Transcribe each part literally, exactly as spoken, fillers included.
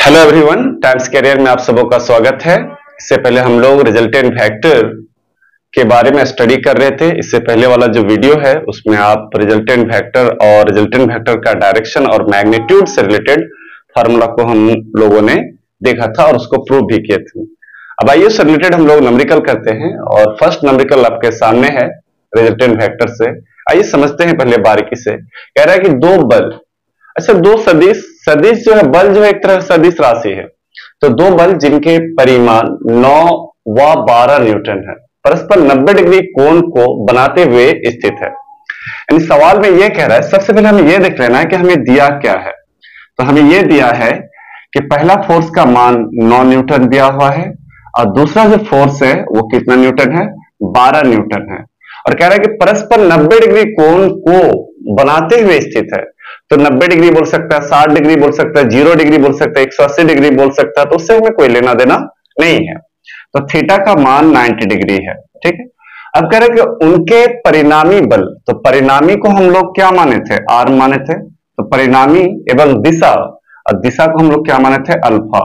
Hello everyone, times career में आप सबों का स्वागत है। इससे पहले हम लोग रिजल्टेंट वेक्टर के बारे में स्टडी कर रहे थे। इससे पहले वाला जो वीडियो है उसमें आप रिजल्टेंट वेक्टर और रिजल्टेंट वेक्टर का डायरेक्शन और मैग्नीट्यूड से रिलेटेड फार्मूला को हम लोगों ने देखा था और उसको प्रूव भी किए थे। अब आइए उससे रिलेटेड हम लोग नंबरिकल करते हैं और फर्स्ट नंबरिकल आपके सामने है रिजल्टेंट वेक्टर से। आइए समझते हैं पहले बारीकी से। कह रहा है कि दो बल, अच्छा दो सदिश, सदिश जो है बल जो है एक तरह सदिश राशि है, तो दो बल जिनके परिमाण नौ व बारह न्यूटन है परस्पर नब्बे डिग्री कोण को बनाते हुए स्थित है। यानी सवाल में यह कह रहा है, सबसे पहले हमें यह देख लेना है कि हमें दिया क्या है। तो हमें यह दिया है कि पहला फोर्स का मान नौ न्यूटन दिया हुआ है और दूसरा जो फोर्स है वो कितना न्यूटन है, बारह न्यूटन है। और कह रहा है कि परस्पर नब्बे डिग्री कोण को बनाते हुए स्थित है। तो नब्बे डिग्री बोल सकता है, साठ डिग्री बोल सकता है, जीरो डिग्री बोल सकता है, एक सौ अस्सी डिग्री बोल सकता है, तो उससे हमें कोई लेना देना नहीं है। तो थीटा का मान नब्बे डिग्री है, ठीक है। अब कह रहे कि उनके परिणामी बल, तो परिणामी को हम लोग क्या माने थे, आर माने थे। तो परिणामी एवं दिशा, और दिशा को हम लोग क्या माने थे, अल्फा।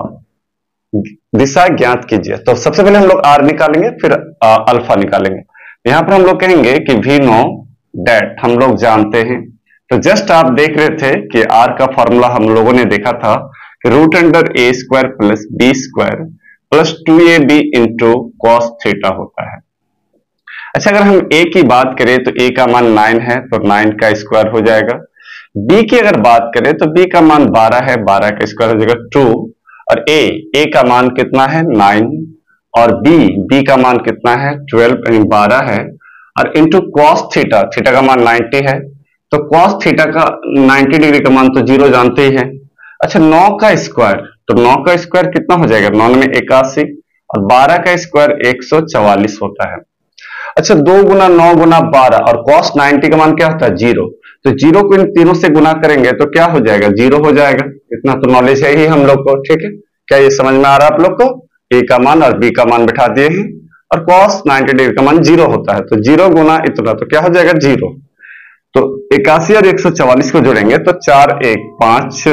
दिशा ज्ञात कीजिए। तो सबसे पहले हम लोग आर निकालेंगे, फिर अल्फा निकालेंगे। यहां पर हम लोग कहेंगे कि वी नो डेट हम लोग जानते हैं। तो जस्ट आप देख रहे थे कि आर का फॉर्मूला हम लोगों ने देखा था कि root under a square plus b square plus two a b into cos theta होता है। अच्छा, अगर हम ए की बात करें तो ए का मान नाइन है, तो नाइन का स्क्वायर हो जाएगा। बी की अगर बात करें तो बी का मान बारह है, बारह का स्क्वायर हो जाएगा टू। और ए ए का मान कितना है, नाइन। और बी बी का मान कितना है, ट्वेल्व, यानी बारह है। और इंटू कॉस थीटा, थीटा का मान नाइन्टी है, तो कॉस थीटा का नब्बे डिग्री का मान तो जीरो जानते ही हैं। अच्छा, नौ का स्क्वायर, तो नौ का स्क्वायर कितना हो जाएगा, नौ में इक्यासी, और बारह का स्क्वायर एक सौ चवालीस होता है। अच्छा, दो गुना नौ गुना बारह, और कॉस नब्बे का मान क्या होता है, जीरो। तो जीरो को इन तीनों से गुना करेंगे तो क्या हो जाएगा, जीरो हो जाएगा। इतना तो नॉलेज है ही हम लोग को, ठीक है। क्या ये समझ में आ रहा है आप लोग को? ए का मान और बी का मान बैठा दिए हैं, और कॉस नब्बे डिग्री का मान जीरो होता है, तो जीरो गुना इतना तो क्या हो जाएगा, जीरो। तो इक्यासी और एक सौ चवालीस को जोड़ेंगे तो चार एक पांच,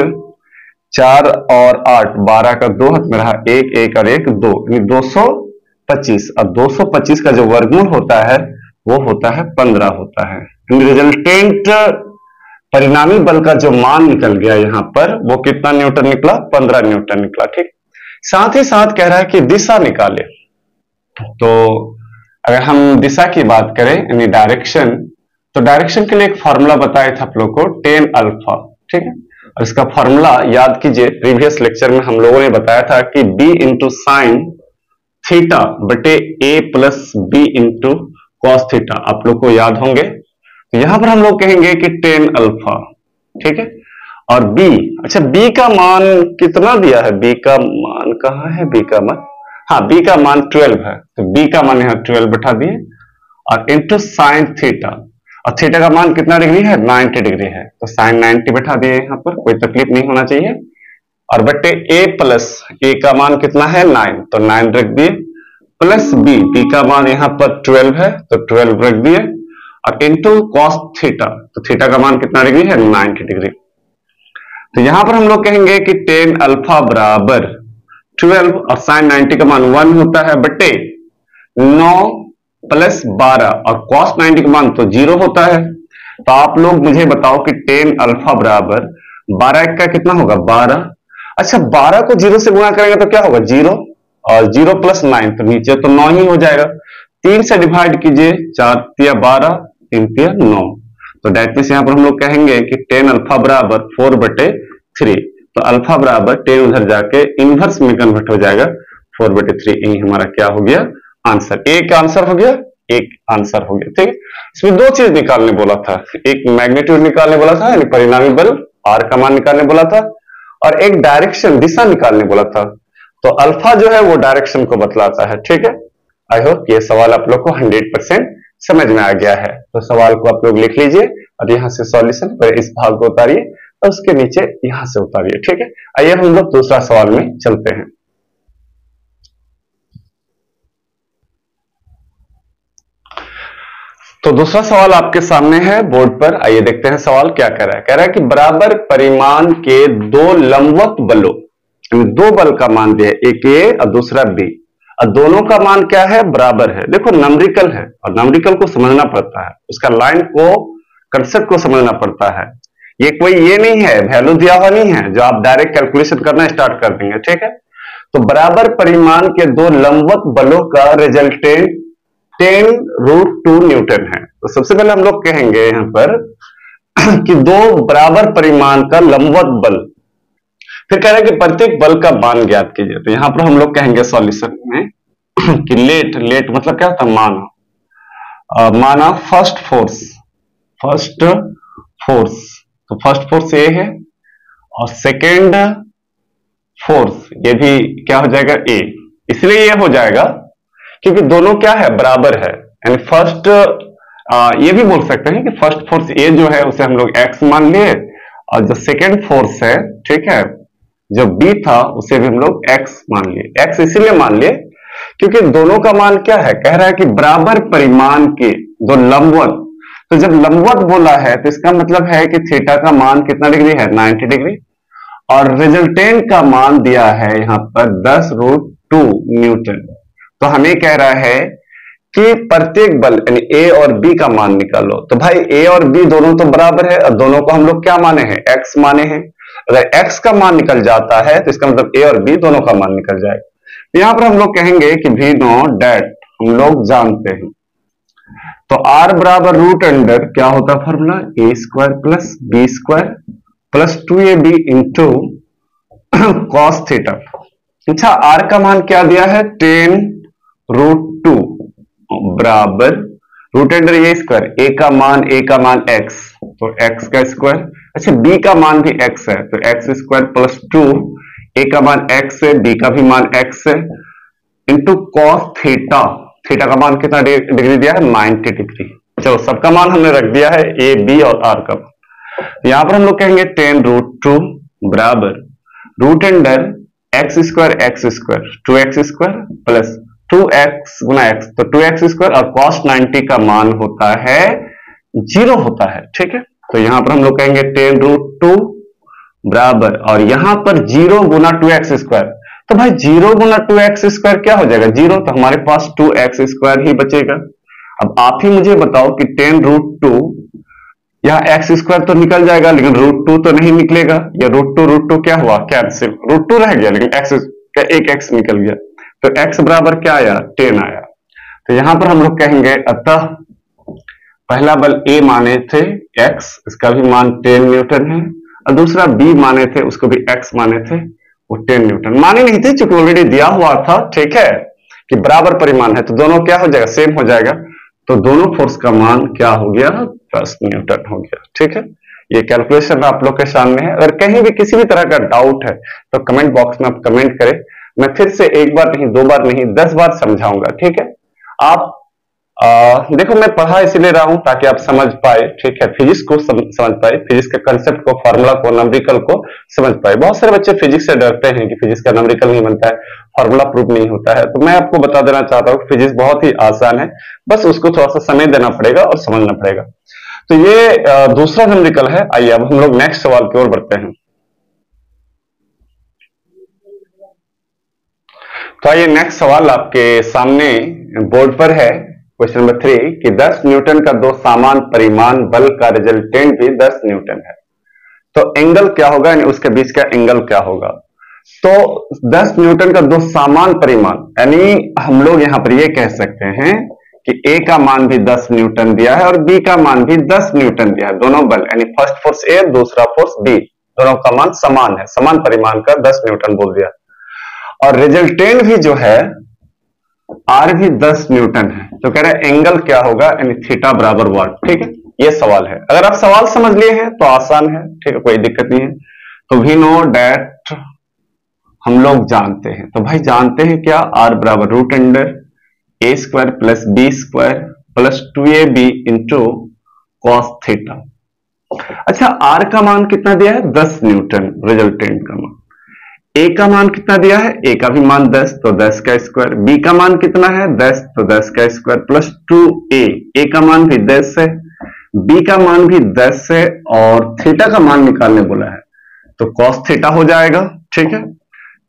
चार और आठ बारह का दो हाथ में रहा, एक एक और एक दो, यानी दो सौ पच्चीस। और दो सौ पच्चीस का जो वर्गमूल होता है वो होता है पंद्रह होता है। रिजल्टेंट परिणामी बल का जो मान निकल गया यहां पर वो कितना न्यूटन निकला, पंद्रह न्यूटन निकला, ठीक। साथ ही साथ कह रहा है कि दिशा निकाले। तो अगर हम दिशा की बात करें यानी डायरेक्शन, तो डायरेक्शन के लिए एक फॉर्मूला बताया था आप लोग को, टेन अल्फा, ठीक है। और इसका फॉर्मूला याद कीजिए, प्रीवियस लेक्चर में हम लोगों ने बताया था कि b इंटू साइन थीटा बटे a plus b into cos theta, आप लोग को याद होंगे। तो यहां पर हम लोग कहेंगे कि टेन अल्फा, ठीक है। और b, अच्छा b का मान कितना दिया है, b का मान कहां है, b का मान, हाँ b का मान ट्वेल्व है, तो b का मान यहां ट्वेल्व बैठा दिए, और इंटू साइन थीटा, और थीटा का मान कितना डिग्री है, नब्बे डिग्री है, तो साइन नब्बे बैठा दिए यहां पर, कोई तकलीफ नहीं होना चाहिए। और बट्टे a प्लस, a का मान कितना है, नाइन, तो नाइन रख दिए, प्लस b, b का मान यहां पर ट्वेल्व है तो ट्वेल्व रख दिए, और इंटू कॉस थीटा, तो थीटा का मान कितना डिग्री है, नब्बे डिग्री। तो यहां पर हम लोग कहेंगे कि टेन अल्फा बराबर ट्वेल्व, और साइन नब्बे का मान वन होता है, बट्टे नौ प्लस बारह, और कॉस नब्बे का मान तो जीरो होता है। तो आप लोग मुझे बताओ कि टेन अल्फा बराबर बारह का कितना होगा, बारह। अच्छा, बारह को जीरो से गुणा करेंगे तो क्या होगा, जीरो, और जीरो प्लस नाइन, तो नीचे तो नौ ही हो जाएगा। तीन से डिवाइड कीजिए, चार तिया बारह, तीन तिया नौ, तो डेट मींस यहां पर हम लोग कहेंगे कि टेन अल्फा बराबर फोर बटे थ्री। तो अल्फा बराबर टेन उधर जाके इनवर्स में कन्वर्ट हो जाएगा, फोर बटे थ्री। यही हमारा क्या हो गया, आंसर। एक आंसर हो गया, एक आंसर हो गया, ठीक है। इसमें दो चीज निकालने बोला था, एक मैग्नीट्यूड निकालने बोला था यानी परिणामी बल आर का मान निकालने बोला था, और एक डायरेक्शन दिशा निकालने बोला था। तो अल्फा जो है वो डायरेक्शन को बतलाता है, ठीक है। आई होप ये सवाल आप लोग को हंड्रेड परसेंट समझ में आ गया है। तो सवाल को आप लोग लिख लीजिए और यहां से सॉल्यूशन पर इस भाग को उतारिए और उसके नीचे यहां से उतारिए, ठीक है। आइए हम लोग दूसरा सवाल में चलते हैं। तो दूसरा सवाल आपके सामने है बोर्ड पर, आइए देखते हैं सवाल क्या कह रहा है। कह रहा है कि बराबर परिमाण के दो लंबवत बलों दो बल का मान दिया है, एक ए और दूसरा बी, और दोनों का मान क्या है, बराबर है। देखो नंबरिकल है और नंबरिकल को समझना पड़ता है, उसका लाइन को कंसेप्ट को समझना पड़ता है। ये कोई ये नहीं है, वैल्यू दिया हुआ नहीं है जो आप डायरेक्ट कैलकुलेशन करना स्टार्ट कर देंगे, ठीक है। तो बराबर परिमाण के दो लंबवत बलों का resultant ten root two newton है। तो सबसे पहले हम लोग कहेंगे यहां पर कि दो बराबर परिमाण का लंबवत बल, फिर कह रहे हैं कि प्रत्येक बल का मान ज्ञात कीजिए। तो यहां पर हम लोग कहेंगे सॉल्यूशन में कि लेट लेट मतलब क्या होता है, माना माना फर्स्ट फोर्स, फर्स्ट फोर्स, तो फर्स्ट फोर्स ए है और सेकेंड फोर्स ये भी क्या हो जाएगा, ए। इसलिए ये हो जाएगा क्योंकि दोनों क्या है, बराबर है। यानी फर्स्ट ये भी बोल सकते हैं कि फर्स्ट फोर्स ए जो है उसे हम लोग एक्स मान लिए, और जो सेकेंड फोर्स है, ठीक है, जो बी था उसे भी हम लोग एक्स मान लिए। एक्स इसीलिए मान लिए क्योंकि दोनों का मान क्या है, कह रहा है कि बराबर परिमाण के दो लंबवत। तो जब लंबवत बोला है तो इसका मतलब है कि थीटा का मान कितना डिग्री है, नाइन्टी डिग्री, और रिजल्टेंट का मान दिया है यहां पर दस रूट टू न्यूटन। तो हमें कह रहा है कि प्रत्येक बल यानी ए और बी का मान निकालो। तो भाई ए और बी दोनों तो बराबर है और दोनों को हम लोग क्या माने हैं, एक्स माने हैं। अगर एक्स का मान निकल जाता है तो इसका मतलब ए और बी दोनों का मान निकल जाएगा। तो यहां पर हम लोग कहेंगे कि वी नो डैट, हम लोग जानते हैं। तो आर बराबर रूट अंडर क्या होता है formula, a square plus b square plus two a b into cos theta. अच्छा, आर का मान क्या दिया है, टेन रूट टू बराबर root under a square, a का मान ए का मान एक्स, तो एक्स का स्क्वायर। अच्छा, बी का मान भी एक्स है तो x square plus two, a का मान एक्स है, बी का भी मान एक्स है, इंटू कॉस थीटा। थीटा का मान कितना डिग्री दिया है, नाइन्टी डिग्री। चलो सबका मान हमने रख दिया है, ए बी और आर का। यहां पर हम लोग कहेंगे टेन रूट टू बराबर root under x square x square two x square plus two x गुना एक्स, तो टू एक्स स्क्वायर, और कॉस नाइन्टी का मान होता है जीरो होता है, ठीक है। तो यहां पर हम लोग कहेंगे टेन रूट टू बराबर, और यहां पर जीरो गुना टू एक्स स्क्वायर, तो भाई जीरो गुना टू एक्स स्क्वायर क्या हो जाएगा, जीरो, तो हमारे पास टू एक्स स्क्वायर ही बचेगा। अब आप ही मुझे बताओ कि टेन रूट टू, यहाँ एक्स स्क्वायर तो निकल जाएगा लेकिन रूट टू तो नहीं निकलेगा, या रूट टू रूट टू क्या हुआ, कैंसिल, रूट टू रह गया लेकिन एक्स का एक एक्स निकल गया, तो एक्स बराबर क्या आया, टेन आया। तो यहां पर हम लोग कहेंगे अतः पहला बल ए माने थे एक्स, इसका भी मान टेन न्यूटन है, और दूसरा बी माने थे, उसको भी एक्स माने थे, वो टेन न्यूटन माने नहीं थे क्योंकि ऑलरेडी दिया हुआ था, ठीक है, कि बराबर परिमाण है, तो दोनों क्या हो जाएगा, सेम हो जाएगा। तो दोनों फोर्स का मान क्या हो गया, दस न्यूटन हो गया, ठीक है। ये कैलकुलेशन आप लोग के सामने है। अगर कहीं भी किसी भी तरह का डाउट है तो कमेंट बॉक्स में आप कमेंट करें, मैं फिर से एक बार नहीं, दो बार नहीं, दस बार समझाऊंगा, ठीक है। आप आ, देखो मैं पढ़ा इसलिए रहा हूं ताकि आप समझ पाए, ठीक है, फिजिक्स को सम, समझ पाए, फिजिक्स के कंसेप्ट को, फार्मूला को, नंबरिकल को समझ पाए। बहुत सारे बच्चे फिजिक्स से डरते हैं कि फिजिक्स का नंबरिकल नहीं बनता है, फार्मूला प्रूफ नहीं होता है, तो मैं आपको बता देना चाहता हूँ फिजिक्स बहुत ही आसान है, बस उसको थोड़ा सा समय देना पड़ेगा और समझना पड़ेगा। तो ये आ, दूसरा नंबरिकल है। आइए अब हम लोग नेक्स्ट सवाल की ओर बढ़ते हैं। तो आइए नेक्स्ट सवाल आपके सामने बोर्ड पर है, क्वेश्चन नंबर थ्री, कि दस न्यूटन का दो समान परिमाण बल का रिजल्टेंट भी दस न्यूटन है, तो एंगल क्या होगा, यानी उसके बीच का एंगल क्या होगा। तो दस न्यूटन का दो समान परिमाण, यानी हम लोग यहां पर ये कह सकते हैं कि ए का मान भी दस न्यूटन दिया है और बी का मान भी दस न्यूटन दिया है, दोनों बल यानी फर्स्ट फोर्स ए दूसरा फोर्स बी, दोनों का मान समान है, समान परिमाण का दस न्यूटन बोल दिया, और रिजल्टेंट भी जो है आर भी दस न्यूटन है। तो कह रहे हैं एंगल क्या होगा, यानी थीटा बराबर वाट, ठीक है, ये सवाल है। अगर आप सवाल समझ लिए हैं तो आसान है, ठीक है, कोई दिक्कत नहीं है। तो वी नो डैट, हम लोग जानते हैं, तो भाई जानते हैं क्या, आर बराबर root under a square plus b square plus two a b into cos theta. अच्छा, आर का मान कितना दिया है, दस न्यूटन, रिजल्टेंट का मान। ए का मान कितना दिया है, ए का भी मान दस, तो दस का स्क्वायर। बी का मान कितना है, दस, तो दस का square plus two a, a का मान भी दस है, बी का मान भी दस है, और थीटा का मान निकालने बोला है, तो कॉस थीटा हो जाएगा, ठीक है।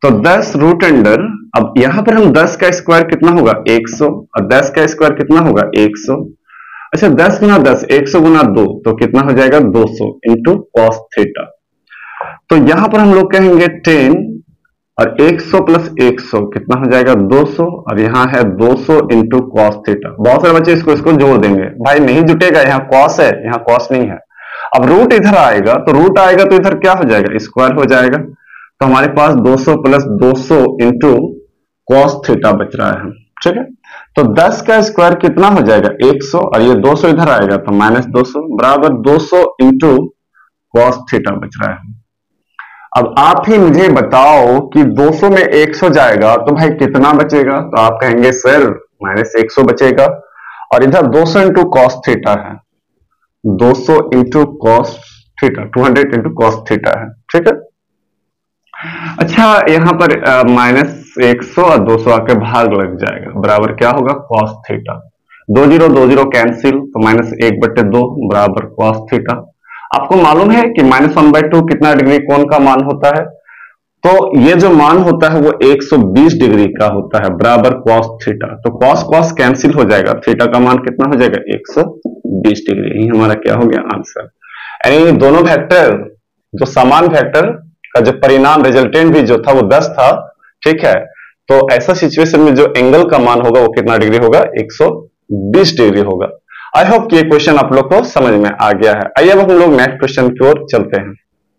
तो दस रूट अंडर, अब यहां पर हम दस का स्क्वायर कितना होगा एक सौ, और दस का स्क्वायर कितना होगा एक सौ। अच्छा दस गुना दस, एक सौ गुना दो, तो कितना हो जाएगा दो सौ इंटू कॉस थीटा। तो यहां पर हम लोग कहेंगे टेन और एक सौ प्लस एक सौ कितना हो जाएगा दो सौ, और यहां है दो सौ इंटू कॉस थीटा। बहुत सारे बच्चे इसको इसको जोड़ देंगे, भाई नहीं जुटेगा, यहाँ कॉस है यहाँ कॉस नहीं है। अब रूट इधर आएगा तो रूट आएगा तो इधर क्या हो जाएगा स्क्वायर हो जाएगा। तो हमारे पास दो सौ प्लस दो सौ इंटू कॉस थीटा बच रहा है, ठीक है। तो दस का स्क्वायर कितना हो जाएगा एक सौ, और ये दो सौ इधर आएगा तो माइनस दो सौ बराबर दो सौ इंटू कॉस थीटा बच रहा है। अब आप ही मुझे बताओ कि दो सौ में एक सौ जाएगा तो भाई कितना बचेगा, तो आप कहेंगे सर माइनस एक सौ बचेगा, और इधर दो सौ इंटू कॉस थीटा है, दो सौ इंटू कॉस थीटा, दो सौ इंटू कॉस थीटा है, ठीक है। अच्छा यहां पर माइनस एक सौ और दो सौ आके भाग लग जाएगा, बराबर क्या होगा कॉस थीटा। दो जीरो दो जीरो कैंसिल, तो माइनस एक बटे दो बराबर कॉस थीटा। आपको मालूम है कि माइनस वन बाई टू कितना डिग्री कोण का मान होता है, तो ये जो मान होता है वो एक सौ बीस डिग्री का होता है, बराबर कॉस थीटा। तो कॉस कॉस कैंसिल हो जाएगा, थीटा का मान कितना हो जाएगा एक सौ बीस डिग्री। यही हमारा क्या हो गया आंसर। यानी दोनों वेक्टर जो समान वेक्टर का जो परिणाम रिजल्टेंट भी जो था वो दस था, ठीक है। तो ऐसा सिचुएशन में जो एंगल का मान होगा वो कितना डिग्री होगा एक सौ बीस डिग्री होगा। आई होप कि ये क्वेश्चन आप लोग को समझ में आ गया है। आइए अब हम लोग नेक्स्ट क्वेश्चन की ओर चलते हैं।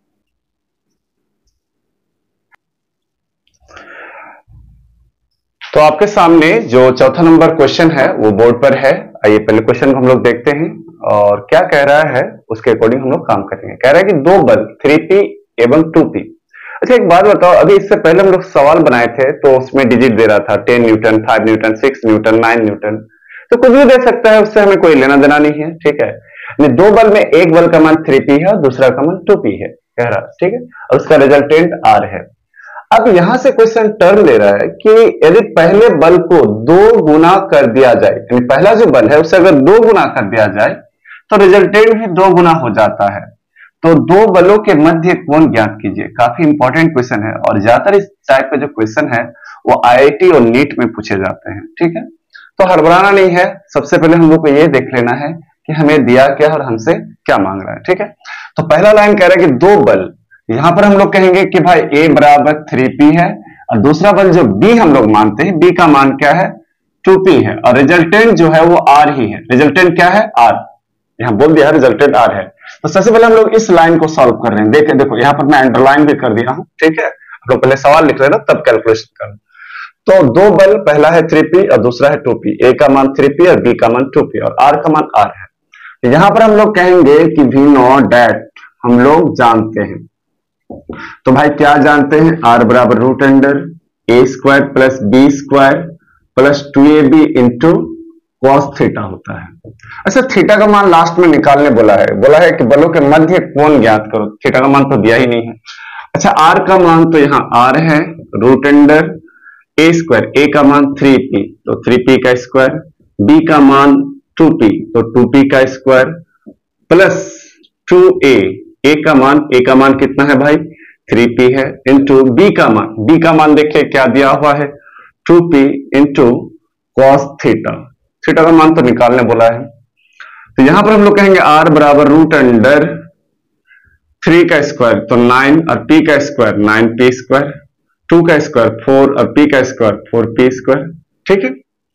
तो आपके सामने जो चौथा नंबर क्वेश्चन है वो बोर्ड पर है। आइए पहले क्वेश्चन को हम लोग देखते हैं और क्या कह रहा है उसके अकॉर्डिंग हम लोग काम करेंगे। कह रहा है कि दो बल थ्री पी एवं टू पी। अच्छा एक बात बताओ, अभी इससे पहले हम लोग सवाल बनाए थे तो उसमें डिजिट दे रहा था ten newton, five newton, six newton, nine newton, तो कुछ भी दे सकता है, उससे हमें कोई लेना देना नहीं है, ठीक है। दो बल में एक बल का मान थ्री पी है और दूसरा का मान टू पी है कह रहा, ठीक है, और उसका रिजल्टेंट आर है। अब यहां से क्वेश्चन टर्न ले रहा है कि यदि पहले बल को दो गुना कर दिया जाए, यानी पहला जो बल है उसे अगर दो गुना कर दिया जाए तो रिजल्टेंट भी दो गुना हो जाता है। तो दो बलों के मध्य कोण ज्ञात कीजिए। काफी इंपॉर्टेंट क्वेश्चन है और ज्यादातर इस टाइप का जो क्वेश्चन है वो आईआईटी और नीट में पूछे जाते हैं, ठीक है। तो हड़बड़ाना नहीं है, सबसे पहले हम लोग को ये देख लेना है कि हमें दिया क्या और हमसे क्या मांग रहा है, ठीक है। तो पहला लाइन कह रहा है कि दो बल, यहां पर हम लोग कहेंगे कि भाई A बराबर थ्री पी है और दूसरा बल जो B हम लोग मानते हैं, B का मान क्या है टू पी है और रिजल्टेंट जो है वो R ही है। रिजल्टेंट क्या है R, यहां बोल दिया है रिजल्टेंट R है। तो सबसे पहले हम लोग इस लाइन को सॉल्व कर रहे हैं। देखें देखो यहां पर मैं अंडरलाइन भी कर दिया हूं, ठीक है। हम लोग पहले सवाल लिख रहे हैं ना तब कैलकुलेशन करना। तो दो बल, पहला है थ्री पी और दूसरा है टू पी। A का मान थ्री पी और B का मान टू पी और R का मान R है। यहां पर हम लोग कहेंगे कि V नॉट डैट हम लोग जानते हैं। तो भाई क्या जानते हैं, R बराबर root under a square plus b square plus two a b into cos theta होता है। अच्छा थीटा का मान लास्ट में निकालने बोला है, बोला है कि बलों के मध्य कोण ज्ञात करो। थीटा का मान तो दिया ही नहीं है। अच्छा R का मान तो यहाँ R है, root under a square, a का मान थ्री पी तो थ्री पी का स्क्वायर, बी का मान टू पी तो टू पी का square plus two a, a का मान, ए का मान कितना है भाई थ्री पी है, इंटू बी का मान, बी का मान देखिए क्या दिया हुआ है two p into cos theta. Theta का मान तो निकालने बोला है। तो यहां पर हम लोग कहेंगे R बराबर रूट अंडर थ्री का स्क्वायर तो नाइन और p का square nine p square, two का स्क्वायर फोर और p का स्क्वायर फोर पी स्क्वायर, ठीक है।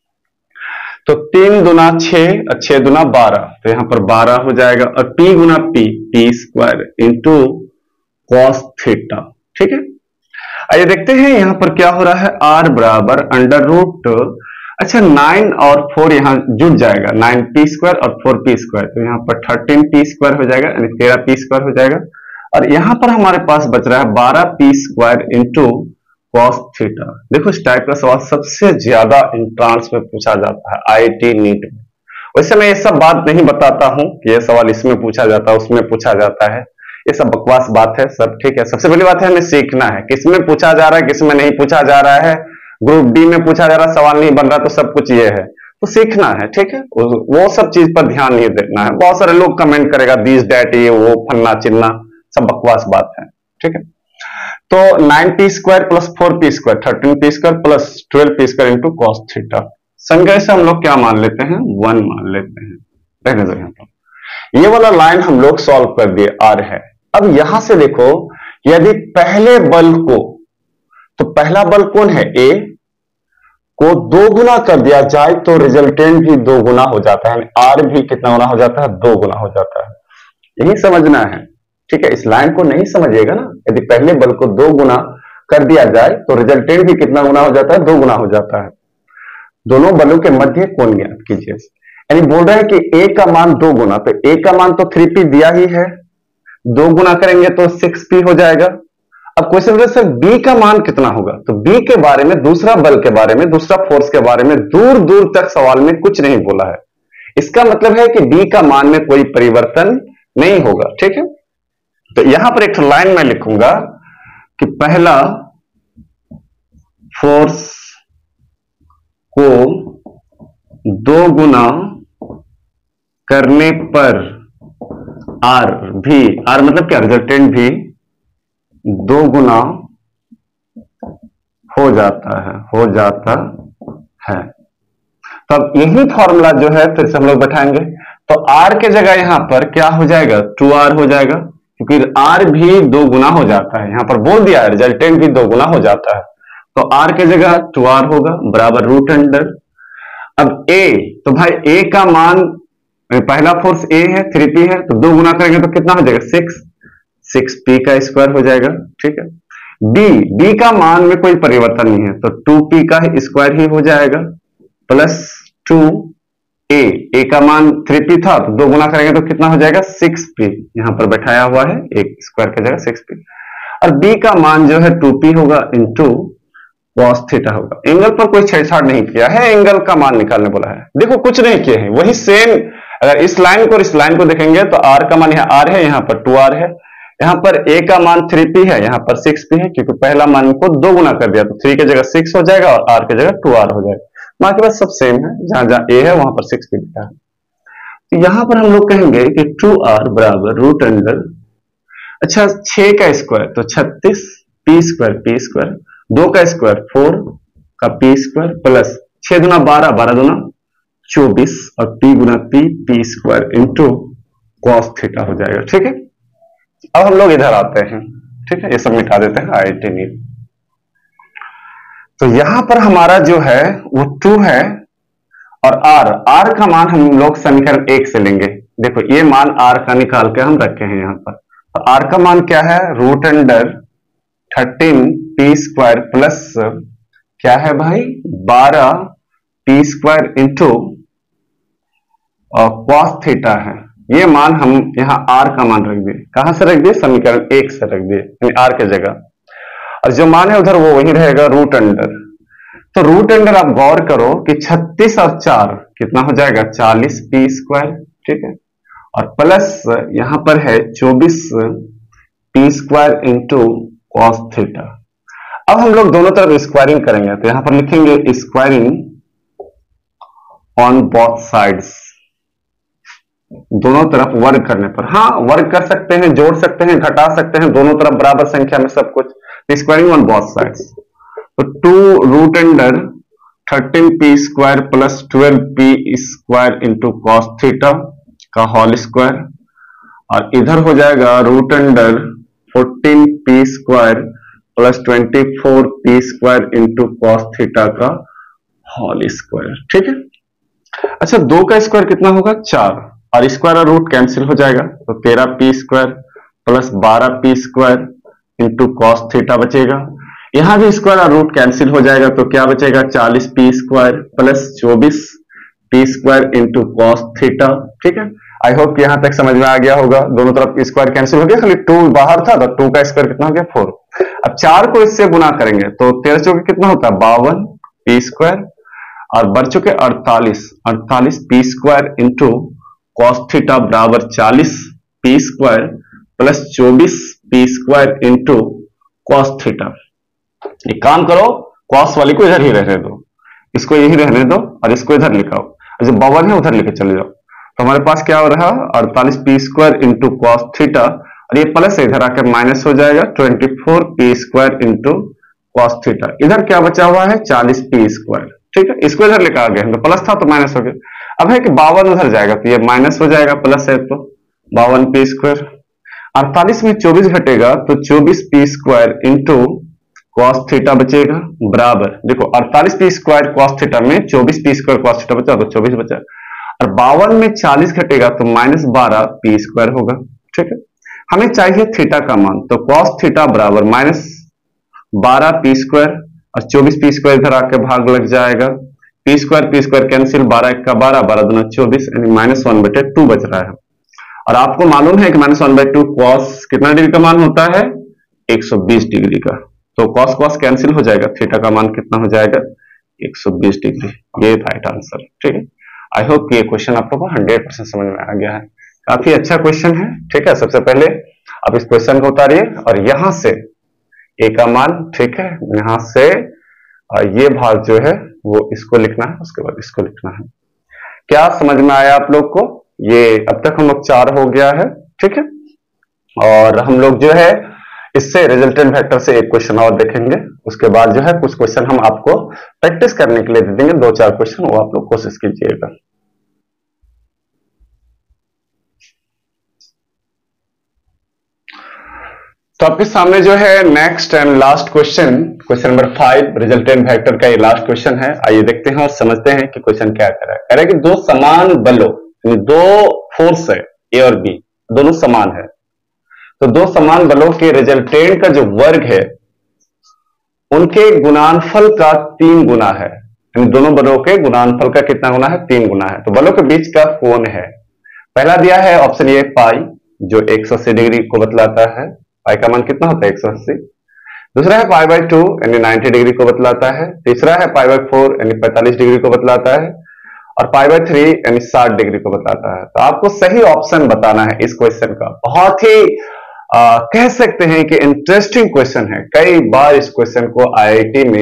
तो तीन दुना छह और छह दुना बारह, तो यहां पर बारह हो जाएगा और p गुना p p square into cos theta, ठीक है। आइए देखते हैं यहां पर क्या हो रहा है। R बराबर अंडर रूट, अच्छा नाइन और फोर यहां जुड़ जाएगा, नाइन पी स्क्वायर और फोर पी स्क्वायर, तो यहां पर थर्टीन पी स्क्वायर हो जाएगा यानी तेरह पी स्क्वायर हो जाएगा। और यहां पर हमारे पास बच रहा है बारह p square into cos theta. देखो इस टाइप का सवाल सबसे ज्यादा एंट्रांस में पूछा जाता है आईआईटी नीट में। वैसे मैं ये सब बात नहीं बताता हूं कि ये सवाल इसमें पूछा जाता है उसमें पूछा जाता है, ये सब बकवास बात है सब, ठीक है। सबसे पहली बात है हमें सीखना है किसमें पूछा जा रहा है किसमें नहीं पूछा जा रहा है। ग्रुप डी में पूछा जा रहा सवाल नहीं बन रहा तो सब कुछ ये है, तो सीखना है, ठीक है। वो सब चीज पर ध्यान नहीं देना है। बहुत सारे लोग कमेंट करेगा दिस डैट ये वो फन्ना चिन्ना, सब बकवास बात है, ठीक है। तो nine p square plus four p square thirteen p square plus twelve p square into cos theta. संज्ञा से हम लोग क्या मान लेते हैं, वन मान लेते हैं। रहने दो यहाँ पर। ये वाला लाइन हम लोग सॉल्व कर दिए, आर है। अब यहां से देखो, यदि पहले बल को, तो पहला बल कौन है, ए को दो गुना कर दिया जाए तो रिजल्टेंट भी दो गुना हो जाता है, आर भी कितना गुना हो जाता है, दो गुना हो जाता है। यही समझना है, ठीक है। इस लाइन को नहीं समझिएगा ना, यदि पहले बल को दो गुना कर दिया जाए तो रिजल्टेंट भी कितना गुना हो जाता है, दो गुना हो जाता है। दोनों बलों के मध्य कोण ज्ञात कीजिए। यानी बोल रहे हैं कि ए का मान दो गुना, तो ए का मान तो थ्री पी दिया ही है, दो गुना करेंगे तो सिक्स पी हो जाएगा। अब क्वेश्चन है सर बी का मान कितना होगा, तो बी के बारे में, दूसरा बल के बारे में, दूसरा फोर्स के बारे में दूर दूर तक सवाल में कुछ नहीं बोला है। इसका मतलब है कि बी का मान में कोई परिवर्तन नहीं होगा, ठीक है। तो यहां पर एक लाइन में लिखूंगा कि पहला फोर्स को दो गुना करने पर आर भी, आर मतलब क्या, रिजल्टेंट भी दो गुना हो जाता है, हो जाता है। तो अब यही फॉर्मूला जो है फिर से हम लोग बैठाएंगे, तो आर के जगह यहां पर क्या हो जाएगा, टू आर हो जाएगा, क्योंकि आर भी दो गुना हो जाता है। यहां पर बोल दिया है रिजल्टेंट भी दो गुना हो जाता है, तो आर के जगह टू आर होगा बराबर रूट अंडर। अब ए, तो भाई ए का मान, पहला फोर्स ए है, थ्री पी है, तो दो गुना करेंगे तो कितना हो जाएगा, सिक्स, सिक्स पी का स्क्वायर हो जाएगा, ठीक है। बी, बी का मान में कोई परिवर्तन नहीं है, तो टू पी का स्क्वायर ही हो जाएगा प्लस टू ए, ए का मान थ्री पी था, तो दो गुना करेंगे तो कितना हो जाएगा, सिक्स पी, यहां पर बैठाया हुआ है, एक स्क्वायर की जगह सिक्स पी। और बी का मान जो है टू पी होगा इंटू कॉस थीटा होगा। एंगल पर कोई छेड़छाड़ नहीं किया है, एंगल का मान निकालने बोला है। देखो कुछ नहीं किए हैं, वही सेम। अगर इस लाइन को और इस लाइन को देखेंगे तो आर का मान यहाँ आर है, यहाँ पर टू आर है, यहाँ पर ए का मान थ्री पी है, यहाँ पर सिक्स पी है, क्योंकि पहला मान को दो गुना कर दिया तो थ्री की जगह सिक्स हो जाएगा और आर की जगह टू आर हो जाएगा। बाकी बस सब सेम है, जहां जहां ए है वहां पर सिक्स पी लिखा है। तो यहां पर हम लोग कहेंगे कि टू आर बराबर रूट अंडर, अच्छा छह का स्क्वायर तो छत्तीस, पी स्क्वायर पी स्क्वायर, दो का स्क्वायर फोर का पी स्क्वायर प्लस छह दुना बारह, बारह दुना चौबीस और पी गुना p, p square into cos theta हो जाएगा, ठीक है। अब हम लोग इधर आते हैं, ठीक है, ये सब मिटा देते हैं, आई टी नीट। तो यहां पर हमारा जो है वो टू है और आर, आर का मान हम लोग समीकरण एक से लेंगे। देखो ये मान आर का निकाल के हम रखे हैं यहां पर, तो आर का मान क्या है, root under thirteen p square plus क्या है भाई, बारह p square into cos theta है। ये मान हम यहां आर का मान रख दिए, कहां से रख दिए, समीकरण एक से रख दिए, यानी आर के जगह, और जो मान है उधर वो वही रहेगा रूट अंडर। तो रूट अंडर आप गौर करो कि छत्तीस और चार कितना हो जाएगा, चालीस पी स्क्वायर, ठीक है, और प्लस यहां पर है चौबीस p square into cos theta. अब हम लोग दोनों तरफ स्क्वायरिंग करेंगे, तो यहां पर लिखेंगे स्क्वायरिंग ऑन बोथ साइड्स, दोनों तरफ वर्ग करने पर। हाँ वर्ग कर सकते हैं, जोड़ सकते हैं, घटा सकते हैं, दोनों तरफ बराबर संख्या में सब कुछ, स्क्वायरिंग ऑन बोथ साइड्स। तो two root under thirteen p square plus twelve p square into cos theta का होल स्क्वायर, और इधर हो जाएगा root under fourteen p square plus twenty four p square into cos theta का whole square, ठीक है। अच्छा दो का स्क्वायर कितना होगा, चार, और स्क्वायर और रूट कैंसिल हो जाएगा, तो तेरह पी स्क्वायर प्लस बारह p square into cos theta बचेगा। यहां भी स्क्वायर और रूट कैंसिल हो जाएगा, तो क्या बचेगा, चालीस पी स्क्वायर प्लस चौबीस p square into cos theta, ठीक है। आई होप यहां तक समझ में आ गया होगा। दोनों तरफ स्क्वायर कैंसिल हो गया, खाली टू बाहर था, तो टू का स्क्वायर कितना हो गया, फोर। अब चार को इससे गुना करेंगे तो तेरह चौके कितना होता है, बावन पी स्क्वायर, और बढ़ चुके अड़तालीस, अड़तालीस p square into cos theta बराबर चालीस पी स्क्वायर प्लस चौबीस p square into cos theta. एक काम करो, कॉस वाली को इधर ही रहने दो, इसको यही रहने दो, और इसको इधर लिखाओ, जो बावन है उधर लेके चले जाओ। तो हमारे पास क्या हो रहा है, अड़तालीस p square into cos theta, और ये प्लस इधर आकर माइनस हो जाएगा, twenty four p square into cos theta. इधर क्या बचा हुआ है, चालीस पी स्क्वायर, ठीक है। इसको इधर लेकर आ गए, तो प्लस था तो माइनस हो गया। अब है कि बावन उधर जाएगा तो ये माइनस हो जाएगा, प्लस है तो बावन पी स्क्वायर। अड़तालीस में चौबीस घटेगा तो चौबीस p square into cos theta बचेगा, बराबर देखो अड़तालीस पी स्क्वायर कॉस थीटा में चौबीस पी स्क्वायर कॉस थीटा बचा तो चौबीस बचा, और बावन में चालीस घटेगा तो माइनस बारह पी स्क्वायर होगा, ठीक है। हमें चाहिए थीटा का मान, तो कॉस थीटा बराबर माइनस बारह पी स्क्वायर और चौबीस पी स्क्वायर इधर आके भाग लग जाएगा, p square p square cancel, बारह एक का बारह, बारह दूना चौबीस, यानी माइनस वन बटे टू बच रहा है। और आपको मालूम है कि minus one by two cos कितना डिग्री का मान होता है, एक सौ बीस डिग्री का, तो कॉस कॉस कैंसिल हो जाएगा, थीटा का मान कितना हो जाएगा, एक सौ बीस डिग्री। ये राइट आंसर, ठीक है। आई होप ये क्वेश्चन आप लोगों को हंड्रेड परसेंट समझ में आ गया है। काफी अच्छा क्वेश्चन है, ठीक है। सबसे पहले आप इस क्वेश्चन को उतारिए और यहां से ए का मान, ठीक है, यहां से ये भाग जो है वो इसको लिखना है, उसके बाद इसको लिखना है। क्या समझ में आया आप लोग को? ये अब तक हम लोग चार हो गया है, ठीक है। और हम लोग जो है इससे रिजल्टेंट वेक्टर से एक क्वेश्चन और देखेंगे, उसके बाद जो है कुछ क्वेश्चन हम आपको प्रैक्टिस करने के लिए दे देंगे, दो चार क्वेश्चन, वो आप लोग कोशिश कीजिएगा। तो आपके सामने जो है next and last question, question number five, resultant vector का ये लास्ट क्वेश्चन है। आइए देखते हैं और समझते हैं कि क्वेश्चन क्या कह रहा है। कह रहा है कि दो समान बलों, दो फोर्स है ए और बी, दोनों समान है, तो दो समान बलों के रिजल्टेंट का जो वर्ग है उनके गुणनफल का तीन गुना है, यानी दोनों बलों के गुणनफल का कितना गुना है, तीन गुना है। तो बलों के बीच का कोण है, पहला दिया है ऑप्शन ए पाई, जो एक सौ अस्सी डिग्री को बतलाता है, पाई का मान कितना होता है एक सौ अस्सी। दूसरा है पाई बाई टू यानी नब्बे डिग्री को बतलाता है। तीसरा है पाई बाई फोर यानी पैंतालीस डिग्री को बतलाता है, और पाई बाई थ्री यानी साठ डिग्री को बताता है। तो आपको सही ऑप्शन बताना है इस क्वेश्चन का। बहुत ही आ, कह सकते हैं कि इंटरेस्टिंग क्वेश्चन है। कई बार इस क्वेश्चन को आईआईटी में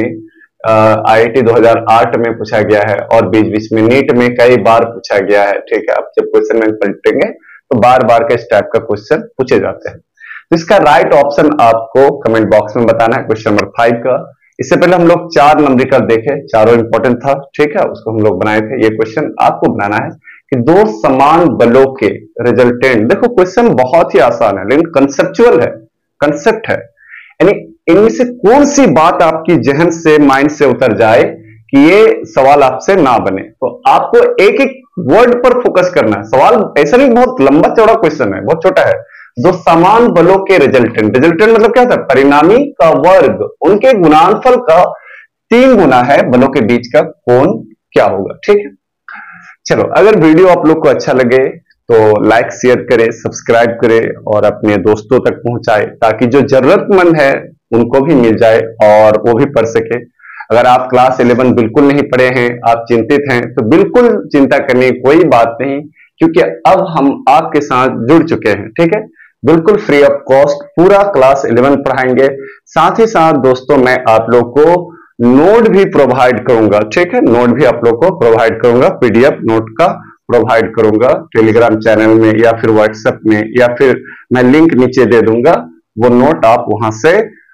आईआईटी दो हज़ार आठ में पूछा गया है, और बीच बीच में नीट में कई बार पूछा गया है, ठीक है। आप जब क्वेश्चन में पलटेंगे तो बार बार के इस टाइप का क्वेश्चन पूछे जाते हैं। तो इसका राइट ऑप्शन आपको कमेंट बॉक्स में बताना है, क्वेश्चन नंबर फाइव का। इससे पहले हम लोग चार नंबरिकल देखे, चारों इंपॉर्टेंट था, ठीक है, उसको हम लोग बनाए थे। ये क्वेश्चन आपको बनाना है कि दो समान बलों के रिजल्टेंट, देखो क्वेश्चन बहुत ही आसान है लेकिन कंसेप्चुअल है, कंसेप्ट है, यानी इनमें से कौन सी बात आपकी जहन से, माइंड से उतर जाए कि ये सवाल आपसे ना बने। तो आपको एक एक वर्ड पर फोकस करना है। सवाल ऐसा नहीं बहुत लंबा चौड़ा क्वेश्चन है, बहुत छोटा है। दो समान बलों के रिजल्टेंट, रिजल्टेंट मतलब क्या था, परिणामी का वर्ग, उनके गुणनफल का तीन गुना है, बलों के बीच का कोण क्या होगा, ठीक है। चलो, अगर वीडियो आप लोग को अच्छा लगे तो लाइक शेयर करें, सब्सक्राइब करें और अपने दोस्तों तक पहुंचाए, ताकि जो जरूरतमंद है उनको भी मिल जाए और वो भी पढ़ सके। अगर आप क्लास इलेवन बिल्कुल नहीं पढ़े हैं, आप चिंतित हैं, तो बिल्कुल चिंता करने की कोई बात नहीं, क्योंकि अब हम आपके साथ जुड़ चुके हैं, ठीक है। बिल्कुल फ्री ऑफ कॉस्ट पूरा क्लास इलेवन पढ़ाएंगे। साथ ही साथ दोस्तों मैं आप लोग को नोट भी प्रोवाइड करूंगा, ठीक है, नोट भी आप लोग को प्रोवाइड करूंगा, पीडीएफ नोट का प्रोवाइड करूंगा टेलीग्राम चैनल में या फिर व्हाट्सएप में, या फिर मैं लिंक नीचे दे दूंगा, वो नोट आप वहां से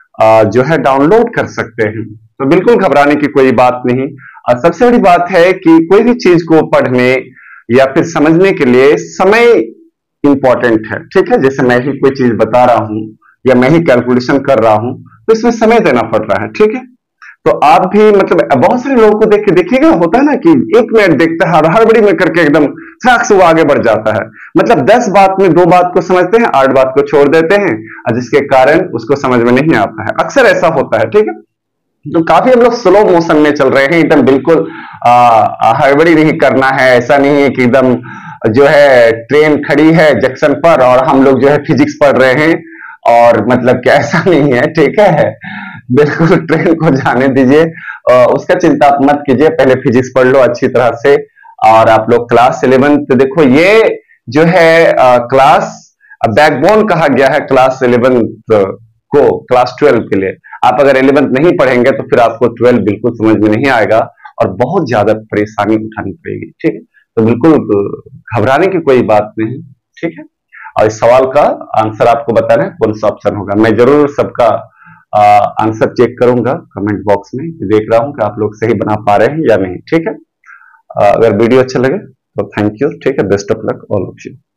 जो है डाउनलोड कर सकते हैं। तो बिल्कुल घबराने की कोई बात नहीं। और सबसे बड़ी बात है कि कोई भी चीज को पढ़ने या फिर समझने के लिए समय इंपॉर्टेंट है, ठीक है। जैसे मैं ही कोई चीज बता रहा हूं या मैं ही कैलकुलेशन कर रहा हूं, तो इसमें समय देना पड़ रहा है, ठीक है। तो आप भी मतलब बहुत सारे लोगों को देख के देखिएगा, होता है ना कि एक मिनट देखता है और हड़बड़ी में करके एकदम फटाक से वो आगे बढ़ जाता है। मतलब दस बात में दो बात को समझते हैं, आठ बात को छोड़ देते हैं, और जिसके कारण उसको समझ में नहीं आता है। अक्सर ऐसा होता है, ठीक है। तो काफी हम लोग स्लो मोशन में चल रहे हैं, एकदम बिल्कुल हड़बड़ी नहीं करना है। ऐसा नहीं है कि एकदम जो है ट्रेन खड़ी है जंक्शन पर और हम लोग जो है फिजिक्स पढ़ रहे हैं, और मतलब क्या ऐसा नहीं है, ठीक है। बिल्कुल ट्रेन को जाने दीजिए, उसका चिंता आप मत कीजिए, पहले फिजिक्स पढ़ लो अच्छी तरह से। और आप लोग क्लास इलेवन, तो देखो ये जो है आ, क्लास बैकबोन कहा गया है क्लास इलेवन को, क्लास ट्वेल्व के लिए। आप अगर इलेवन नहीं पढ़ेंगे तो फिर आपको ट्वेल्व बिल्कुल समझ में नहीं आएगा और बहुत ज्यादा परेशानी उठानी पड़ेगी, ठीक है। तो बिल्कुल घबराने की कोई बात नहीं, ठीक है। और इस सवाल का आंसर आपको बताना है कौन सा ऑप्शन होगा। मैं जरूर सबका आंसर चेक करूंगा कमेंट बॉक्स में, देख रहा हूं कि आप लोग सही बना पा रहे हैं या नहीं। ठीक है, आ, अगर वीडियो अच्छा लगे तो थैंक यू। ठीक है, best of luck all of you.